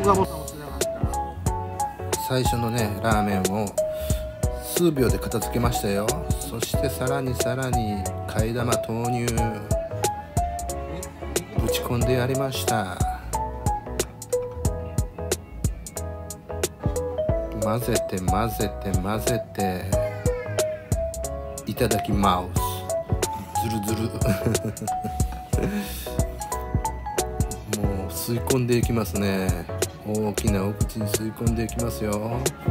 録画ボタン押せなかった最初のねラーメンを数秒で片付けましたよ。そしてさらに替え玉投入ぶち込んでやりました。混ぜていただきます。ずるもう吸い込んでいきますね。大きなお口に吸い込んでいきますよ。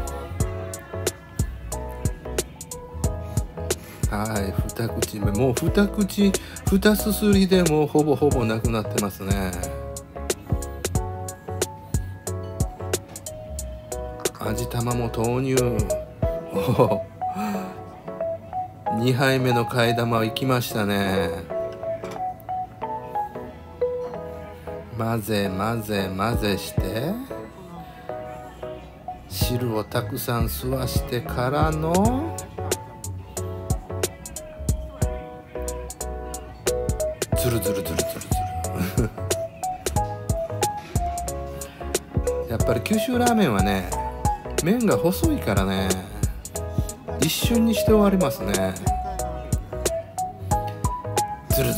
はい、二口目、もう二すすりでもうほぼなくなってますね。味玉も投入。2杯目の替え玉いきましたね。混ぜして汁をたくさん吸わしてからのズルやっぱり九州ラーメンはね麺が細いからね一瞬にして終わりますね。ズル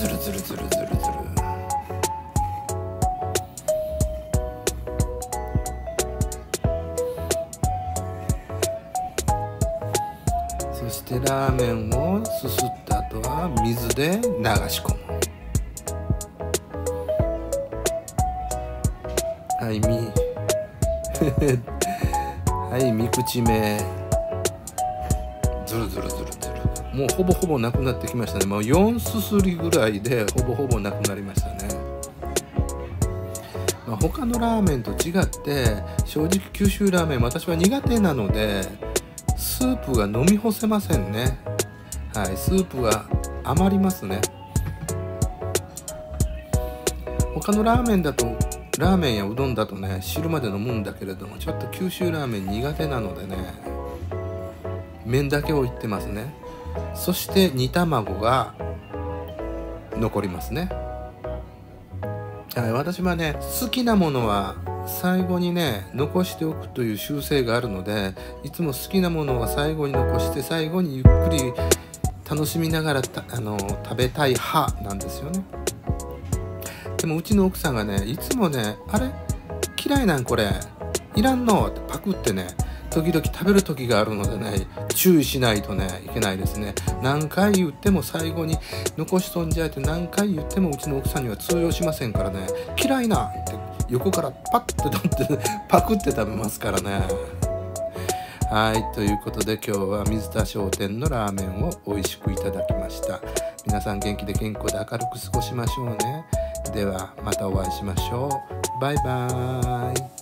そしてラーメンをすすった後は水で流し込む。はい三口目ズルもうほぼなくなってきましたね。もう4すすりぐらいでほぼなくなりましたね。他のラーメンと違って正直九州ラーメン私は苦手なのでスープが飲み干せませんね。はい、スープが余りますね。他のラーメンだとラーメンやうどんだとね汁まで飲むんだけれどもちょっと九州ラーメン苦手なのでね麺だけをいってますね。そして煮卵が残りますね。はい、私はね好きなものは最後にね残しておくという習性があるのでいつも好きなものは最後に残して最後にゆっくり楽しみながら食べたい派なんですよね。でもうちの奥さんがねいつもねあれ嫌いなんこれいらんのってパクってね時々食べる時があるのでね注意しないとねいけないですね。何回言っても最後に残しとんじゃいって何回言ってもうちの奥さんには通用しませんからね嫌いなんって横からパッて取ってパクって食べますからね。はいということで今日は水田商店のラーメンを美味しくいただきました。皆さん元気で健康で明るく過ごしましょうね。ではまたお会いしましょう。バイバーイ。